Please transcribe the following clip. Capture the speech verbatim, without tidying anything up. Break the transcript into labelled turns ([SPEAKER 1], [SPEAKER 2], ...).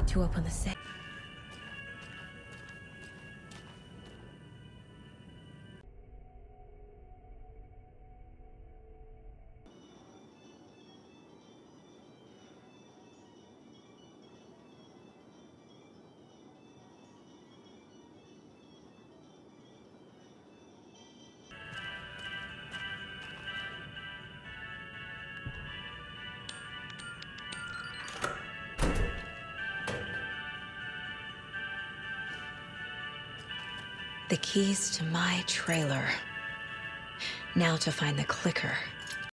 [SPEAKER 1] need to open the safe. The keys to my trailer. Now to find the clicker.